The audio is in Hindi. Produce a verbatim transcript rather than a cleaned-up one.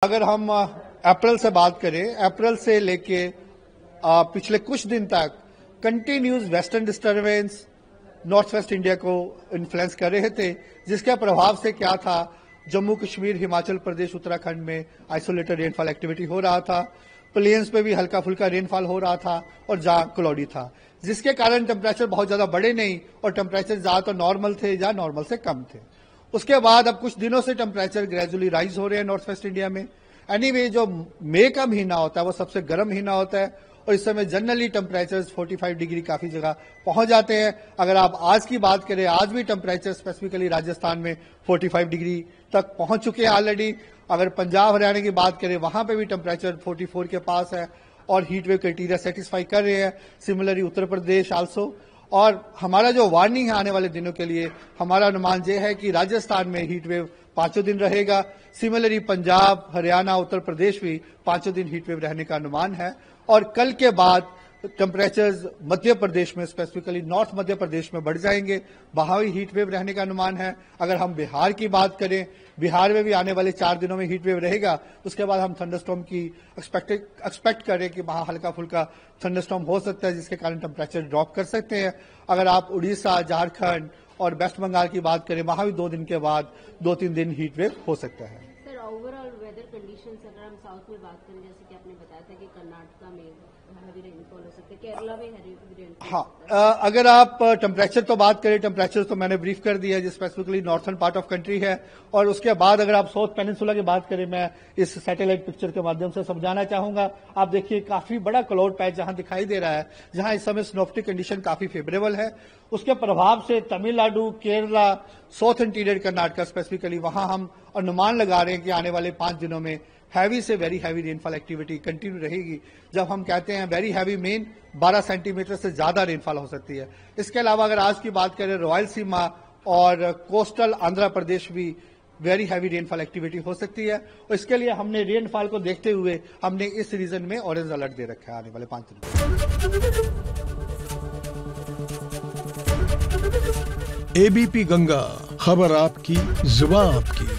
अगर हम अप्रैल से बात करें, अप्रैल से लेके पिछले कुछ दिन तक continuous western disturbance north west India को इन्फ्लुएंस कर रहे थे, जिसके प्रभाव से क्या था, जम्मू कश्मीर, हिमाचल प्रदेश, उत्तराखंड में आइसोलेटेड रेनफॉल एक्टिविटी हो रहा था। प्लेन्स पे भी हल्का फुल्का रेनफॉल हो रहा था और जहां क्लाउडी था, जिसके कारण टेम्परेचर बहुत ज्यादा बढ़े नहीं और टेम्परेचर ज्यादातर नॉर्मल थे या नॉर्मल से कम थे। उसके बाद अब कुछ दिनों से टेम्परेचर ग्रेजुअली राइज हो रहे हैं नॉर्थ वेस्ट इंडिया में। एनीवे anyway, जो मई का महीना होता है वो सबसे गर्म महीना होता है और इस समय जनरली टेम्परेचर पैंतालीस डिग्री काफी जगह पहुंच जाते हैं। अगर आप आज की बात करें, आज भी टेम्परेचर स्पेसिफिकली राजस्थान में पैंतालीस डिग्री तक पहुंच चुके हैं ऑलरेडी। अगर पंजाब हरियाणा की बात करें, वहां पे भी टेम्परेचर चौवालीस के पास है और हीट वेव क्राइटेरिया सेटिस्फाई कर रहे हैं। Similarly Uttar Pradesh also. और हमारा जो वार्निंग है आने वाले दिनों के लिए, हमारा अनुमान यह है कि राजस्थान में हीट वेव पांचों दिन रहेगा। सिमिलरली पंजाब, हरियाणा, उत्तर प्रदेश भी पांचों दिन हीट वेव रहने का अनुमान है। और कल के बाद टेम्परेचर्स मध्य प्रदेश में, स्पेसिफिकली नॉर्थ मध्य प्रदेश में बढ़ जाएंगे, वहां भी हीट वेव रहने का अनुमान है। अगर हम बिहार की बात करें, बिहार में भी आने वाले चार दिनों में हीट वेव रहेगा। उसके बाद हम थंडरस्टॉर्म की एक्सपेक्ट एक्सपेक्ट करें कि वहां हल्का फुल्का थंडरस्टॉर्म हो सकता है, जिसके कारण टेम्परेचर ड्रॉप कर सकते हैं। अगर आप उड़ीसा, झारखंड और वेस्ट बंगाल की बात करें, वहां भी दो दिन के बाद दो तीन दिन हीट वेव हो सकता है। सर, ओवरऑल वेदर कंडीशंस अगर हम साउथ में बात करें, जैसे कि आपने बताया था कि कर्नाटका में हैवी रेनफॉल हो सकता है, केरला में हैवी रेनफॉल। हाँ, अगर आप टेम्परेचर तो बात करें, टेम्परेचर तो मैंने ब्रीफ कर दिया जो specifically northern part of country है। और उसके बाद अगर आप साउथ पेनिनसुला की बात करें, मैं इस सैटेलाइट पिक्चर के माध्यम से समझाना चाहूंगा। आप देखिए काफी बड़ा क्लाउड पैच जहां दिखाई दे रहा है, जहां इस समय स्नोफ्टिक कंडीशन काफी फेवरेबल है। उसके प्रभाव से Tamil Nadu, Kerala, south interior Karnataka specifically, वहां हम अनुमान लगा रहे हैं कि आने वाले पांच दिनों में हैवी से very heavy rainfall activity continue रहेगी। जब हम कहते हैं वेरी हैवी, मेन बारह सेंटीमीटर से ज्यादा रेनफॉल हो सकती है। इसके अलावा अगर आज की बात करें, रॉयल सीमा और कोस्टल आंध्र प्रदेश भी वेरी हैवी रेनफॉल एक्टिविटी हो सकती है। और इसके लिए हमने रेनफॉल को देखते हुए हमने इस रीजन में ऑरेंज अलर्ट दे रखा है आने वाले पांच दिन। एबीपी गंगा, खबर आपकी, जुबान आपकी।